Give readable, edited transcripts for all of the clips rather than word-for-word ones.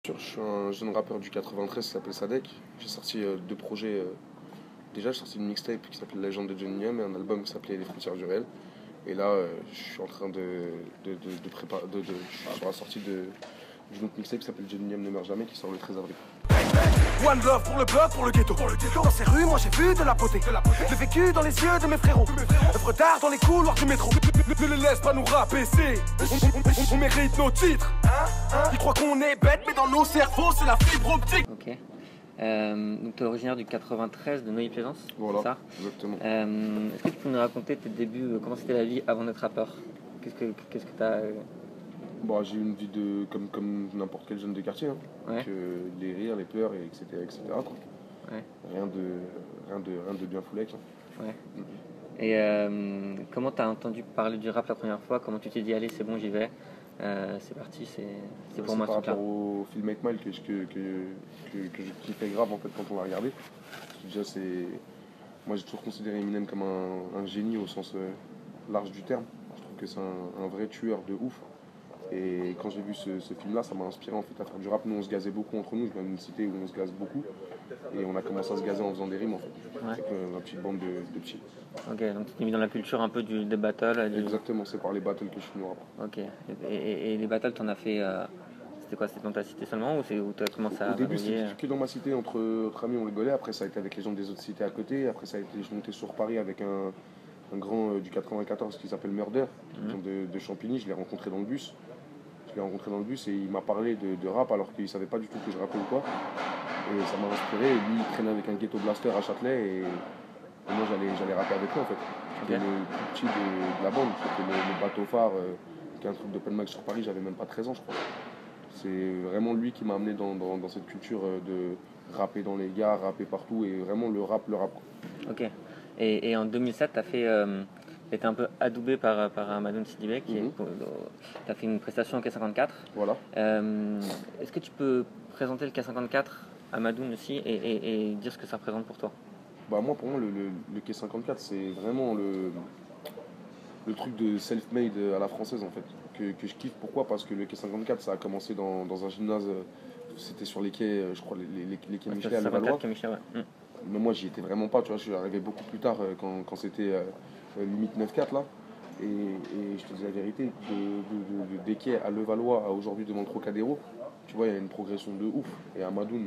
Je suis un jeune rappeur du 93 qui s'appelle Sadek. J'ai sorti deux projets. Déjà, j'ai sorti une mixtape qui s'appelle La Légende de Johnny Niam et un album qui s'appelait Les Frontières du réel. Et là, je suis en train de préparer. Je suis sur la sortie d'une autre mixtape qui s'appelle Johnny Niam ne meurt jamais qui sort le 13 avril. One love pour le bloc, pour le ghetto. Dans ces rues, moi j'ai vu de la beauté. J'ai vécu dans les yeux de mes frérots. Œuvre d'art dans les couloirs du métro. Ne les laisse pas nous rabaisser. On mérite nos titres. Ils croient qu'on est bête, mais dans nos cerveaux, c'est la fibre optique. Ok. Donc tu es originaire du 93 de Neuilly-Plaisance, Voilà, c'est ça? exactement. Est-ce que tu peux nous raconter tes débuts, comment c'était la vie avant d'être rappeur? Qu'est-ce que tu as... Bon, j'ai eu une vie comme n'importe quel jeune de quartier. Hein. Ouais. Donc, les rires, les pleurs, et etc. Quoi. Ouais. Rien de bien foulec. Hein. Ouais. Et comment tu as entendu parler du rap la première fois? Comment tu t'es dit, allez, c'est bon, j'y vais, c'est parti, c'est pour moi ce par truc-là? rapport au film 8 Mile que je kiffais grave en fait quand on l'a regardé. Parce que déjà, moi j'ai toujours considéré Eminem comme un génie au sens large du terme. Je trouve que c'est un vrai tueur de ouf. Et quand j'ai vu ce film-là, ça m'a inspiré en fait à faire du rap. Nous, on se gazait beaucoup entre nous. Je viens d'une cité où on se gaze beaucoup. Et on a commencé à se gazer en faisant des rimes en fait. Ouais. Avec ma petite bande de petits. Ok, donc tu t'es mis dans la culture un peu des battles. Exactement, c'est par les battles que je suis venu au rap. Ok. Et les battles, t'en as fait... C'était quoi? C'était dans ta cité seulement ou tu as commencé à Au début, vadrouiller? c'était que dans ma cité, entre amis, on rigolait. Après, ça a été avec les gens des autres cités à côté. Après, ça a été, je suis monté sur Paris avec un grand du 94 qui s'appelle Murder, de Champigny. Je l'ai rencontré dans le bus. Et il m'a parlé de rap alors qu'il ne savait pas du tout que je rappais ou quoi. Et ça m'a inspiré. Et lui, il traînait avec un ghetto blaster à Châtelet. Et moi, j'allais rapper avec lui en fait. J'étais Ok. le plus petit de la bande. C'était le bateau phare, qui est un truc d'open mic sur Paris. J'avais même pas 13 ans, je crois. C'est vraiment lui qui m'a amené dans cette culture de rapper dans les gares, rapper partout, et vraiment le rap. Quoi. Ok. Et en 2007, tu as fait... été un peu adoubé par Madoun Sidibé. Tu as fait une prestation au K54. Voilà. Est-ce que tu peux présenter le K54 à Madoun aussi et dire ce que ça représente pour toi? Bah moi, pour moi, le K54, c'est vraiment le truc de self-made à la française, en fait, que je kiffe. Pourquoi? Parce que le K54, ça a commencé dans un gymnase, c'était sur les quais, je crois, les quais Michelet à Levallois. Ouais. Mais moi, j'y étais vraiment pas, tu vois, je suis arrivé beaucoup plus tard, quand c'était limite 9-4, là. Et je te dis la vérité, des quais à Levallois à aujourd'hui devant le Trocadéro, tu vois, il y a une progression de ouf. Et Amadoun,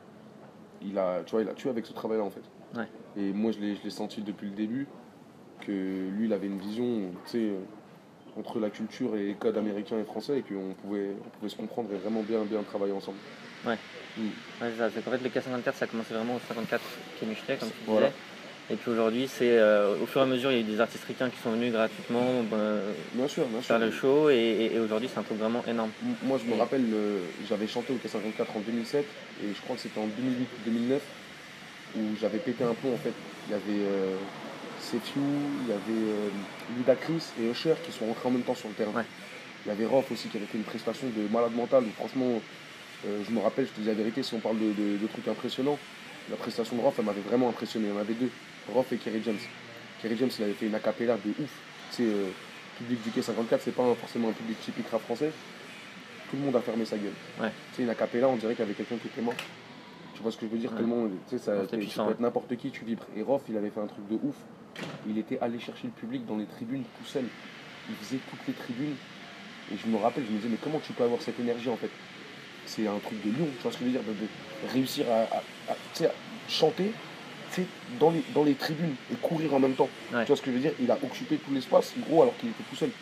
il a tué avec ce travail-là, en fait. Ouais. Et moi, je l'ai senti depuis le début, que lui, il avait une vision, tu sais, entre la culture et les codes américains et français, et qu'on pouvait se comprendre et vraiment bien travailler ensemble. Ouais. Ouais, c'est ça. C'est qu'en fait, le K54, ça a commencé vraiment au 54 quai Michelet, comme tu disais. Voilà. Et puis aujourd'hui, au fur et à mesure, il y a eu des artistes ricains qui sont venus gratuitement Bien sûr. faire le show. Et aujourd'hui, c'est un truc vraiment énorme. Moi, je me rappelle, j'avais chanté au K54 en 2007, et je crois que c'était en 2008 ou 2009, où j'avais pété un plomb, en fait. Il y avait Sefiu, il y avait Ludacris et Usher qui sont rentrés en même temps sur le terrain. Ouais. Il y avait Rof aussi qui avait fait une prestation de malade mental, où franchement, je me rappelle, je te dis la vérité, si on parle de trucs impressionnants, la prestation de Rof, elle m'avait vraiment impressionné. Il y en avait deux, Rof et Kerry James. Kerry James, il avait fait une acapella de ouf. Tu sais, public du K54, c'est pas forcément un public typique rap français. Tout le monde a fermé sa gueule. Ouais. Tu sais, une acapella, on dirait qu'il y avait quelqu'un qui était mort. Tu vois ce que je veux dire? Ouais. Tellement, tu sais, C'était tu puissant, peux être n'importe qui, tu vibres. Et Rof, il avait fait un truc de ouf. Il était allé chercher le public dans les tribunes tout seul. Il faisait toutes les tribunes. Et je me rappelle, je me disais, mais comment tu peux avoir cette énergie en fait? C'est un truc de lion, tu vois ce que je veux dire, de réussir à chanter, tu sais, dans les tribunes et courir en même temps. Ouais. Tu vois ce que je veux dire? Il a occupé tout l'espace, gros, alors qu'il était tout seul.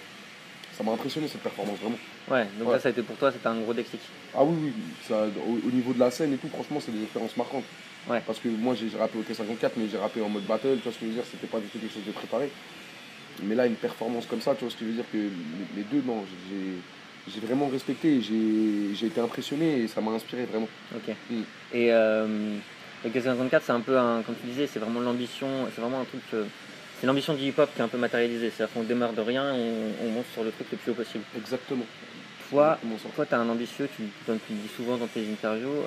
Ça m'a impressionné cette performance, vraiment. Ouais, donc Ouais. ça a été pour toi, c'était un gros déclic. Ah oui, au niveau de la scène et tout, franchement, c'est des expériences marquantes. Ouais. Parce que moi, j'ai rappé au T54, mais j'ai rappé en mode battle, tu vois ce que je veux dire, c'était pas du tout quelque chose de préparé. Mais là, une performance comme ça, tu vois ce que je veux dire, que les deux, non, j'ai vraiment respecté, j'ai été impressionné et ça m'a inspiré vraiment. Ok. Et le K54, c'est un peu comme tu disais, c'est vraiment l'ambition, c'est vraiment un truc, c'est l'ambition du hip-hop qui est un peu matérialisée. C'est-à-dire qu'on démarre de rien, on monte sur le truc le plus haut possible. Exactement. Toi, Exactement ça. tu es un ambitieux, tu le dis souvent dans tes interviews.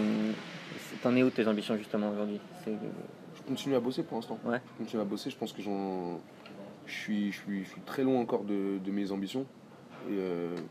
T'en es où tes ambitions justement aujourd'hui? Je continue à bosser pour l'instant. Ouais. Je continue à bosser, je pense que je suis très loin encore de mes ambitions. Et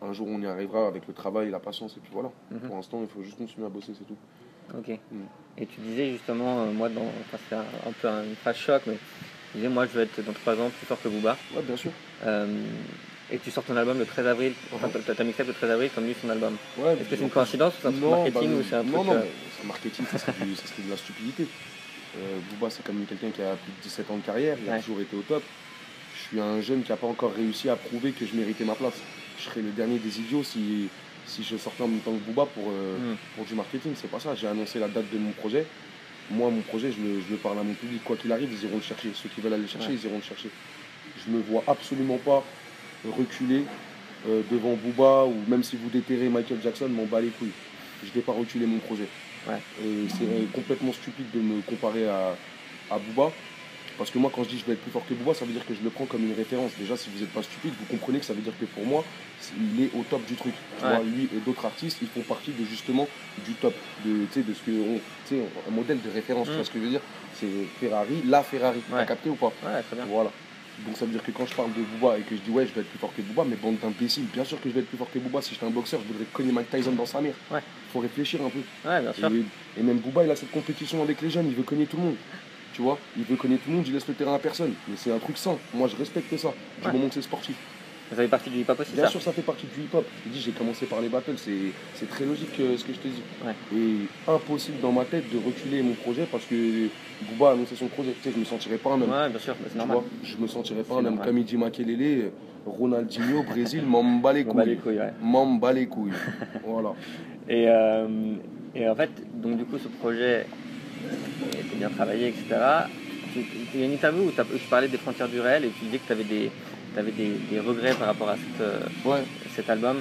Un jour, on y arrivera avec le travail et la patience, et puis voilà. Mhm. Pour l'instant, il faut juste continuer à bosser, c'est tout. Ok. Et tu disais justement, moi, enfin, c'est un peu une phrase choc, mais tu disais, moi, je veux être dans 3 ans plus fort que Booba. Ouais, bien sûr. Et tu sors ton album le 13 avril, enfin, ta mixtape le 13 avril, comme lui, son album. Ouais, Est-ce que c'est une coïncidence ou c'est un truc marketing ou c'est un truc. Non, mais c'est marketing, ça serait de la stupidité. Booba, c'est comme quelqu'un qui a plus de 17 ans de carrière, il a toujours été au top. Je suis un jeune qui n'a pas encore réussi à prouver que je méritais ma place. Je serais le dernier des idiots si je sortais en même temps que Booba pour du marketing. C'est pas ça. J'ai annoncé la date de mon projet. Moi, mon projet, je le parle à mon public. Quoi qu'il arrive, ils iront le chercher. Ceux qui veulent aller le chercher, ils iront le chercher. Je ne me vois absolument pas reculer devant Booba, ou même si vous déterrez Michael Jackson, m'en bat les couilles. Je ne vais pas reculer mon projet. Et c'est complètement stupide de me comparer à Booba. Parce que moi, quand je dis je vais être plus fort que Booba, ça veut dire que je le prends comme une référence. Déjà, si vous n'êtes pas stupide, vous comprenez que ça veut dire que pour moi, il est au top du truc. Tu vois, lui et d'autres artistes, ils font partie de justement du top, de ce que un modèle de référence. Tu vois ce que je veux dire? C'est Ferrari, la Ferrari. T'as capté ou pas? Ouais, très bien. Voilà. Donc ça veut dire que quand je parle de Booba et que je dis ouais, je vais être plus fort que Booba, mais bande d'imbéciles, bien sûr que je vais être plus fort que Booba. Si j'étais un boxeur, je voudrais cogner Mike Tyson dans sa mère. Faut réfléchir un peu. Ouais, bien sûr. Et même Booba, il a cette compétition avec les jeunes, il veut cogner tout le monde. Tu vois, il veut connaître tout le monde, il laisse le terrain à personne. Mais c'est un truc sain. Moi, je respecte ça, du moment que c'est sportif. Ça fait partie du hip-hop aussi, Bien sûr, ça fait partie du hip-hop. Je te dis, j'ai commencé par les battles, c'est très logique ce que je te dis. Et impossible dans ma tête de reculer mon projet parce que Booba a annoncé son projet. Tu sais, je me sentirais pas un homme. Ouais, bien sûr, c'est normal. Je me sentirais pas un homme. Kamiji Makelele, Ronaldinho, Brésil, m'en bats les couilles. M'en bats les couilles. Voilà. Et en fait, donc du coup, ce projet était bien travaillé, etc. Il y a une interview où tu parlais des frontières du réel et tu disais que tu avais des regrets par rapport à cet album.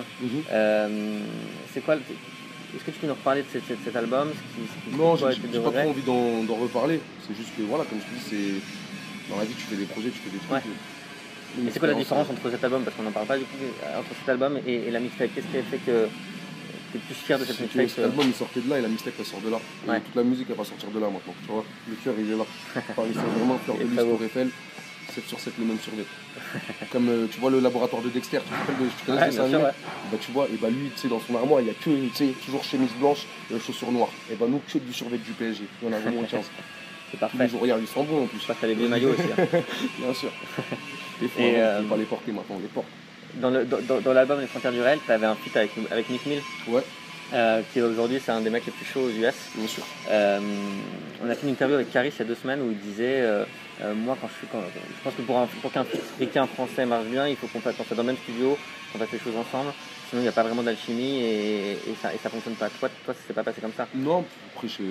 C'est quoi Est-ce que tu peux nous reparler de cet album? Non, j'ai pas trop envie d'en reparler. C'est juste que, voilà, comme je te dis, dans la vie, tu fais des projets, tu fais des trucs. Et c'est quoi la différence entre cet album, parce qu'on n'en parle pas du coup, entre cet album et la mixtape? Qu'est-ce qui a fait que tu es plus fier de cette mixtape? Cet album il sortait de là et la mixtape elle sort de là. Et toute la musique elle va sortir de là maintenant. Tu vois, le cœur il est là. Ils sont vraiment fleur de lys pour Eiffel. 7 sur 7 les mêmes sur Comme tu vois le laboratoire de Dexter, tu connais ça? Bah tu vois, et bah lui tu sais dans son armoire il y a que toujours chemise blanche et chaussures noires. Et bah nous que du survêt du PSG. Il y en a vraiment une chance. C'est parfait. Tous les jours, regarde, ils sont bons en plus. Je passe à les vieux maillots aussi. Bien sûr. Il faut pas les porter maintenant, on les porte. Dans l'album Les Frontières du Réel, tu avais un feat avec Meek Mill. Ouais. Qui aujourd'hui c'est un des mecs les plus chauds aux US. Bien sûr. On a fait une interview avec Caris il y a 2 semaines où il disait moi je pense que pour qu'un feat et qu'un français marche bien, il faut qu'on fasse dans le même studio, qu'on fasse les choses ensemble. Sinon il n'y a pas vraiment d'alchimie et ça fonctionne pas. Toi ça s'est pas passé comme ça? Non, après je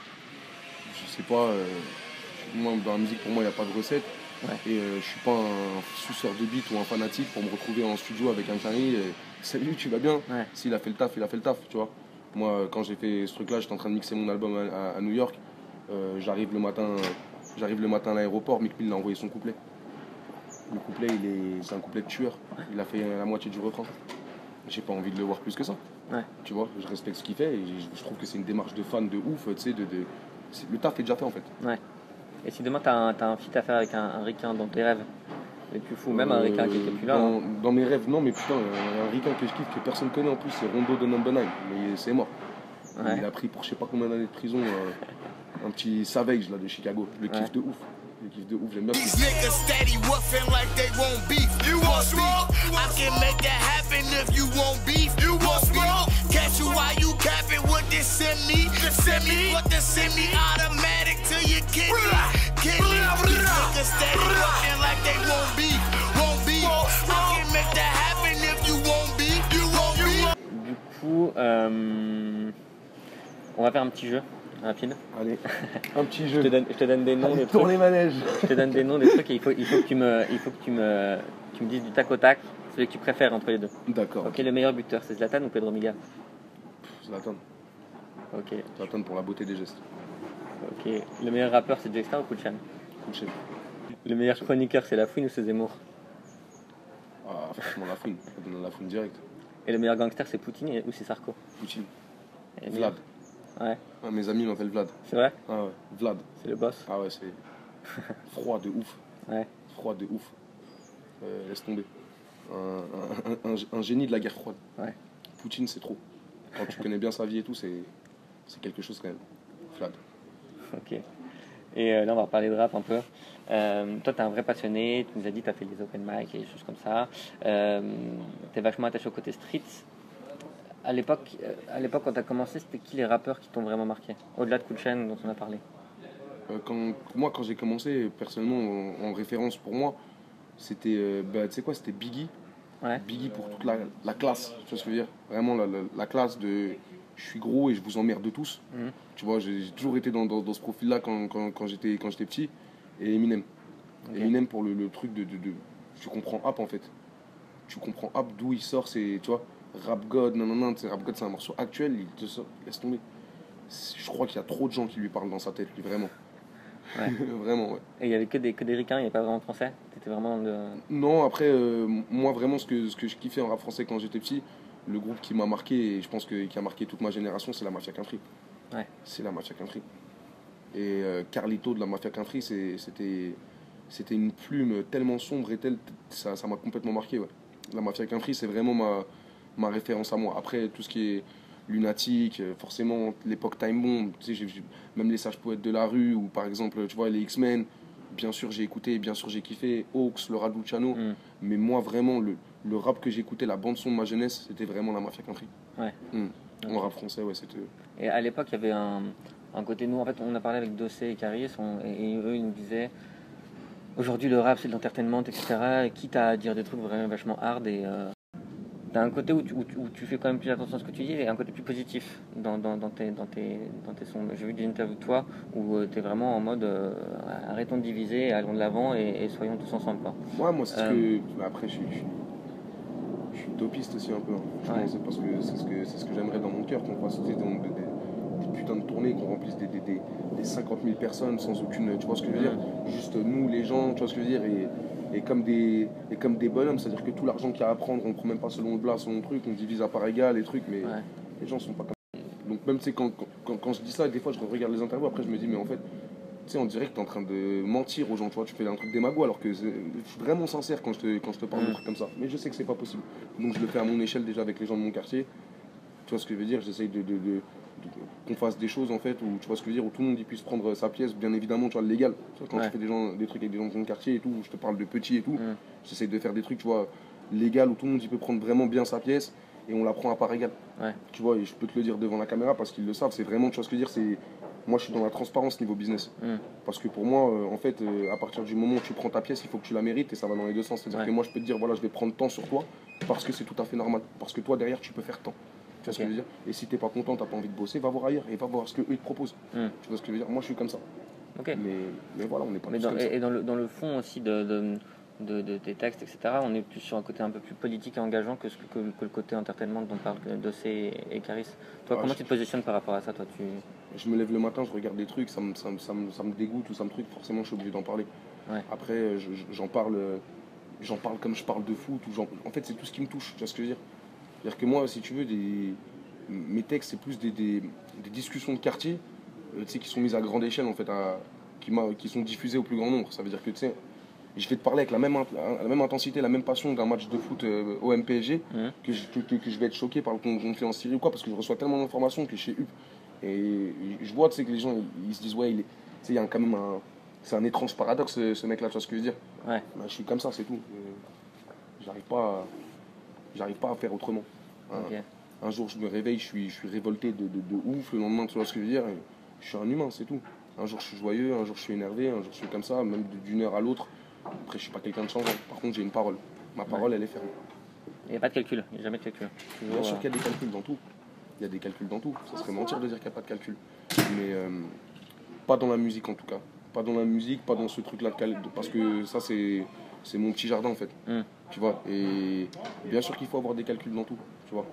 sais pas. Moi dans la musique pour moi il n'y a pas de recette. Et je suis pas un suceur de beat ou un fanatique pour me retrouver en studio avec un Carrie. Salut, tu vas bien? S'il a fait le taf, il a fait le taf, tu vois. Moi, quand j'ai fait ce truc-là, j'étais en train de mixer mon album à New York. J'arrive le matin à l'aéroport, Meek Mill a envoyé son couplet. Le couplet, c'est un couplet de tueur. Il a fait la moitié du refrain. J'ai pas envie de le voir plus que ça. Tu vois, je respecte ce qu'il fait et je trouve que c'est une démarche de fan de ouf, tu sais, le taf est déjà fait en fait. Et si demain t'as un feat à faire avec un ricain dans tes rêves, les plus fous, même un ricain qui était plus là. Dans mes rêves, non, mais putain, un ricain que je kiffe, que personne connaît en plus, c'est Rondo de Number 9, mais c'est mort. Il a pris pour je sais pas combien d'années de prison un petit Savage là, de Chicago. Je le kiffe de ouf. J'aime bien. These niggas steady woofing like they want beef. You want smoke? I can make that happen if you want beef. You want smoke? Catch you while you capping with this semi. Put the semi-automatic to your kidney. These niggas steady woofing like they want beef. Want beef? I can make that happen if you want beef. You want beef? Du coup, on va faire un petit jeu rapide. Allez, un petit jeu. Je te donne des noms, des trucs. Pour les manèges. Je te donne des noms, des trucs et il faut que tu me dises du tac au tac celui que tu préfères entre les deux. D'accord. Ok, le meilleur buteur, c'est Zlatan ou Pedro Miga? Zlatan. Ok. Zlatan pour la beauté des gestes. Ok. Le meilleur rappeur, c'est Jexta ou Kuchan? Kuchan. Le meilleur chroniqueur, c'est Lafouine ou c'est Zemmour? Ah, franchement, Lafouine. On donne Lafouine direct. Et le meilleur gangster, c'est Poutine ou c'est Sarko? Poutine. Et Vlad. Ouais. Mes amis m'appellent Vlad. C'est vrai? Ah ouais, Vlad. C'est le boss. Ah ouais, c'est froid de ouf. Ouais. Froid de ouf. Laisse tomber. un génie de la guerre froide. Ouais. Poutine, c'est trop. Quand tu connais bien sa vie et tout, c'est quelque chose quand même. Flad. Ok. Et là, on va reparler de rap un peu. Toi, t'es un vrai passionné. Tu nous as dit, t'as fait des open mic et des choses comme ça. T'es vachement attaché au côté street. À l'époque, quand t'as commencé, c'était qui les rappeurs qui t'ont vraiment marqué? Au-delà de Cool Chain dont on a parlé. Quand j'ai commencé, personnellement, en référence pour moi, c'était, tu sais quoi, c'était Biggie. Ouais. Biggie pour toute la classe, tu vois ce que je veux dire? Vraiment la classe de je suis gros et je vous emmerde tous. Mhm. Tu vois, j'ai toujours été dans ce profil-là quand j'étais petit. Et Eminem. Ok. Eminem pour le truc de. Tu comprends App en fait. Tu comprends App d'où il sort, c'est. Tu vois, Rap God, non, Rap God c'est un morceau actuel, il te sort, laisse tomber. Je crois qu'il y a trop de gens qui lui parlent dans sa tête, lui, vraiment. Ouais. Vraiment, ouais. Et il n'y avait que des ricains, il n'y avait pas vraiment de français. T'étais vraiment dans le... Non, après, moi vraiment ce que je kiffais en rap français quand j'étais petit, le groupe qui m'a marqué, et je pense qui a marqué toute ma génération, c'est la Mafia Country. Ouais. C'est la Mafia Country. Et Carlito de la Mafia Country, c'était une plume tellement sombre et ça m'a complètement marqué. Ouais. La Mafia Country, c'est vraiment ma référence à moi. Après, tout ce qui est lunatique, forcément, l'époque Time Bomb, tu sais, même les sages poètes de la rue, ou par exemple, tu vois, les X-Men, bien sûr j'ai écouté, bien sûr j'ai kiffé, Hawks, le Raduciano, mais moi vraiment, le rap que j'écoutais, la bande-son de ma jeunesse, c'était vraiment la Mafia Country. Ouais. En rap français, ouais, c'était... Et à l'époque, il y avait un côté, nous, en fait, on a parlé avec Dossé et Caris, et eux, ils nous disaient, aujourd'hui, le rap, c'est de l'entertainment, etc. Et quitte à dire des trucs vraiment vachement hard, et t'as un côté où tu fais quand même plus attention à ce que tu dis, et un côté plus positif dans tes sons. J'ai vu des interviews de toi où t'es vraiment en mode, arrêtons de diviser, allons de l'avant, et soyons tous ensemble, quoi. Ouais, moi, c'est ce que... Après, je suis utopiste aussi un peu. Hein. Je pense parce que c'est ce que j'aimerais dans mon cœur, qu'on fasse des putains de tournées, qu'on remplisse des 50 000 personnes sans aucune... Tu vois ce que je veux dire? Juste nous, les gens, tu vois ce que je veux dire? Et comme des bonhommes, c'est-à-dire que tout l'argent qu'il y a à prendre, on prend même pas selon le blas, selon le truc, on divise à part égale, les trucs, mais les gens sont pas comme ça. Donc même, tu sais, quand je dis ça, des fois, je regarde les interviews, après, je me dis, mais en fait, tu sais, on dirait que tu es en train de mentir aux gens, tu vois, tu fais un truc démago, alors que je suis vraiment sincère quand je te parle de trucs comme ça. Mais je sais que c'est pas possible. Donc je le fais à mon échelle déjà avec les gens de mon quartier. Tu vois ce que je veux dire? J'essaye qu'on fasse des choses en fait, où tu vois ce que je veux dire, où tout le monde y puisse prendre sa pièce, bien évidemment, tu vois, légal. Tu vois, quand tu fais des trucs avec des gens de mon quartier et tout, où je te parle de petits et tout, j'essaye de faire des trucs, tu vois, légal, où tout le monde y peut prendre vraiment bien sa pièce et on la prend à part égale. Ouais. Tu vois, et je peux te le dire devant la caméra parce qu'ils le savent, c'est vraiment, tu vois ce que je veux dire, c'est... Moi, je suis dans la transparence niveau business. Parce que pour moi, en fait, à partir du moment où tu prends ta pièce, il faut que tu la mérites et ça va dans les deux sens. C'est-à-dire que moi, je peux te dire, voilà, je vais prendre tant sur toi parce que c'est tout à fait normal. Parce que toi, derrière, tu peux faire tant. Tu vois ce que je veux dire? Et si t'es pas content, t'as pas envie de bosser, va voir ailleurs et va voir ce qu'eux ils te proposent. Tu vois ce que je veux dire? Moi, je suis comme ça. Okay. Mais voilà, on n'est pas tous comme ça. Et dans le fond aussi de tes textes, etc., on est plus sur un côté un peu plus politique et engageant que le côté entertainment dont parle Dossé et Caris. Toi, comment tu te positionnes par rapport à ça, toi? Je me lève le matin, je regarde des trucs, ça me dégoûte ou ça me truc, forcément je suis obligé d'en parler. Ouais. Après, j'en parle comme je parle de foot. En fait, c'est tout ce qui me touche, tu vois ce que je veux dire? C'est-à-dire que moi, si tu veux, mes textes, c'est plus des discussions de quartier, tu sais, qui sont mises à grande échelle, en fait, qui sont diffusées au plus grand nombre. Ça veut dire que, tu sais, je vais te parler avec la même intensité, la même passion d'un match de foot au MPSG, que je vais être choqué par le conflit en Syrie ou quoi, parce que je reçois tellement d'informations que chez UP. Et je vois, tu sais, que les gens, ils se disent, ouais, tu sais, il y a quand même c'est un étrange paradoxe, ce mec-là, tu vois ce que je veux dire? Ouais. Bah, je suis comme ça, c'est tout. J'arrive pas à faire autrement. Okay. Un jour, je me réveille, je suis révolté de ouf. Le lendemain, tu vois ce que je veux dire? Je suis un humain, c'est tout. Un jour, je suis joyeux, un jour, je suis énervé, un jour, je suis comme ça, même d'une heure à l'autre. Après, je suis pas quelqu'un de changeant. Par contre, j'ai une parole. Ma parole, elle est ferme. Il n'y a pas de calcul, il n'y a jamais de calcul. Bien sûr qu'il y a des calculs dans tout. Il y a des calculs dans tout. Ça serait mentir de dire qu'il n'y a pas de calcul. Mais pas dans la musique, en tout cas. Pas dans la musique, pas dans ce truc-là. Parce que ça, c'est mon petit jardin, en fait. Tu vois? Et bien sûr qu'il faut avoir des calculs dans tout. Tu vois?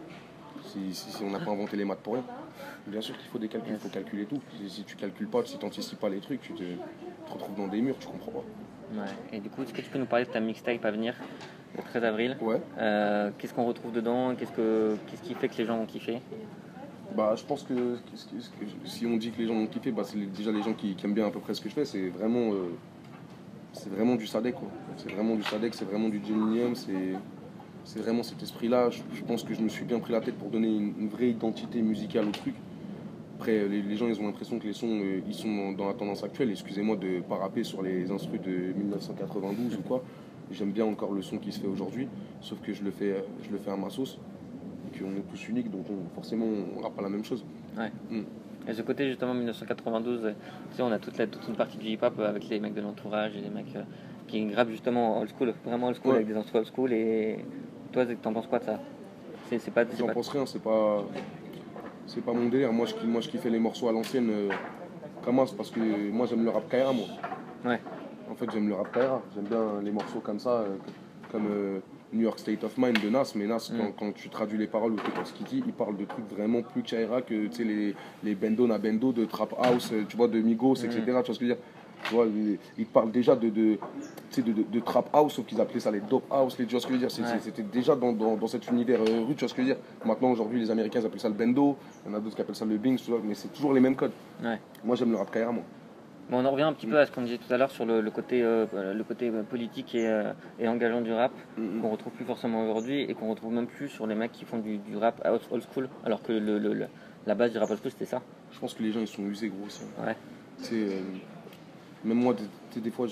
Si on n'a pas inventé les maths pour rien. Bien sûr qu'il faut des calculs, il faut calculer tout. Si tu calcules pas, si tu n'anticipes pas les trucs, tu te retrouves dans des murs, tu comprends pas. Ouais. Et du coup, est-ce que tu peux nous parler de ta mixtape à venir, le 13 avril? Ouais. Qu'est-ce qu'on retrouve dedans? Qu'est-ce qui fait que les gens ont kiffé? Bah, je pense que si on dit que les gens ont kiffé, bah, c'est déjà les gens qui aiment bien à peu près ce que je fais. C'est vraiment du Sadek, quoi. C'est vraiment du Sadek, c'est vraiment du Geminium, C'est vraiment cet esprit-là. Je pense que je me suis bien pris la tête pour donner une vraie identité musicale au truc. Après, les gens, ils ont l'impression que les sons, ils sont dans la tendance actuelle. Excusez-moi de ne pas rapper sur les instrus de 1992 ou quoi. J'aime bien encore le son qui se fait aujourd'hui, sauf que je le fais à ma sauce. Et qu'on est tous uniques, donc forcément, on rappe pas la même chose. Ouais. Et ce côté, justement, 1992, tu sais, on a toute une partie du hip-hop avec les mecs de l'entourage et les mecs qui grappent justement old school, vraiment old school, avec des instrus old school. Et toi, t'en penses quoi de ça? J'en pense rien, c'est pas mon délire. Moi, je kiffais les morceaux à l'ancienne, Kamas, parce que moi, j'aime le rap Kaira, moi. Ouais. En fait, j'aime le rap Kaira. J'aime bien les morceaux comme ça, comme New York State of Mind de Nas. Mais Nas, quand tu traduis les paroles ou que ce qu'il dit, il parle de trucs vraiment plus Kaira que les Bendo na Bendo de Trap House, tu vois, de Migos, etc. Tu vois ce que je veux dire? Tu vois, il parle déjà de Trap House, sauf qu'ils appelaient ça les Dope House, tu vois ce que je veux dire? C'était déjà dans cet univers rude, tu vois ce que je veux dire? Maintenant, aujourd'hui, les Américains ils appellent ça le Bendo, il y en a d'autres qui appellent ça le Bing, mais c'est toujours les mêmes codes. Ouais. Moi, j'aime le rap Kaira, moi. Bon, on en revient un petit peu à ce qu'on disait tout à l'heure sur le côté politique et engageant du rap, qu'on retrouve plus forcément aujourd'hui et qu'on retrouve même plus sur les mecs qui font du rap old school, alors que la base du rap old school c'était ça. Je pense que les gens ils sont usés, gros. Ça. Ouais. Même moi, des fois,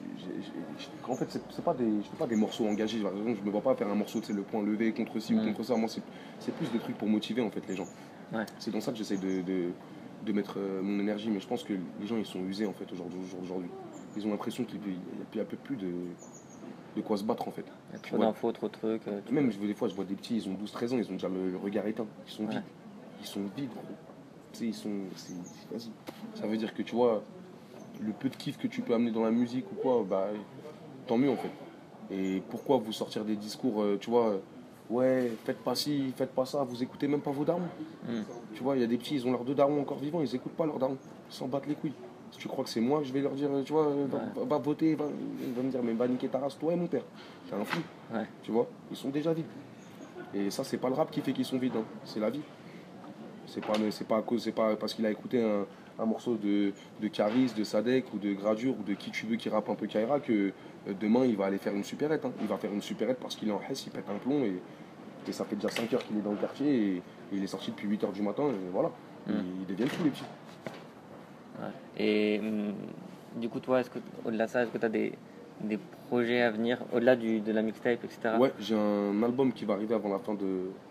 en fait, je fais pas des morceaux engagés. Par exemple, je me vois pas faire un morceau, le point levé contre ci ou contre ça. Moi, c'est plus des trucs pour motiver en fait les gens. Ouais. C'est dans ça que j'essaie de mettre mon énergie, mais je pense que les gens ils sont usés en fait aujourd'hui. Ils ont l'impression qu'il n'y a peu plus de quoi se battre en fait. Il y a trop d'infos, trop de trucs. Même des fois je vois des petits, ils ont 12-13 ans, ils ont déjà le regard éteint. Ils sont vides. Ils sont vides, gros. Tu sais, vas-y. Ça veut dire que tu vois, le peu de kiff que tu peux amener dans la musique ou quoi, bah tant mieux en fait. Et pourquoi vous sortir des discours, tu vois, ouais, faites pas ci, faites pas ça, vous écoutez même pas vos darons. Tu vois, il y a des petits, ils ont leurs deux darons encore vivants, ils écoutent pas leurs darons, ils s'en battent les couilles. Si tu crois que c'est moi, je vais leur dire, tu vois, va voter, il va me dire, mais va niquer ta race, toi et mon père. T'es un fou. Ouais. Tu vois, ils sont déjà vides. Et ça, c'est pas le rap qui fait qu'ils sont vides, hein. C'est la vie. C'est pas parce qu'il a écouté un morceau de Caris, de Sadek ou de Gradure ou de qui tu veux qui rappe un peu Kaira que demain il va aller faire une supérette. Hein. Il va faire une supérette parce qu'il est en Hesse, il pète un plomb et ça fait déjà 5 heures qu'il est dans le quartier et il est sorti depuis 8 heures du matin et voilà. Ils deviennent fous les petits. Ouais. Et du coup, toi, au-delà de ça, est-ce que tu as des projets à venir, au-delà de la mixtape, etc. Ouais, j'ai un album qui va arriver avant la fin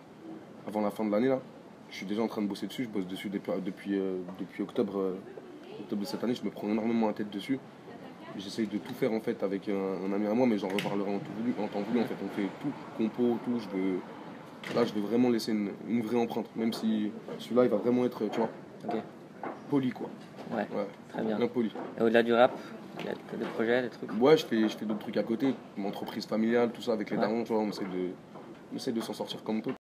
de l'année là. Je suis déjà en train de bosser dessus, je bosse dessus depuis octobre de cette année, je me prends énormément la tête dessus. J'essaye de tout faire en fait avec un ami à moi, mais j'en reparlerai en temps voulu. En fait, on fait tout, compo, tout. Je veux vraiment laisser une vraie empreinte, même si celui-là il va vraiment être, tu vois, poli quoi. Ouais, très bien. Bien poli. Et au-delà du rap, il y a des projets, des trucs? Ouais, je fais d'autres trucs à côté, mon entreprise familiale, tout ça avec les darons, tu vois, on essaie de s'en sortir comme on peut.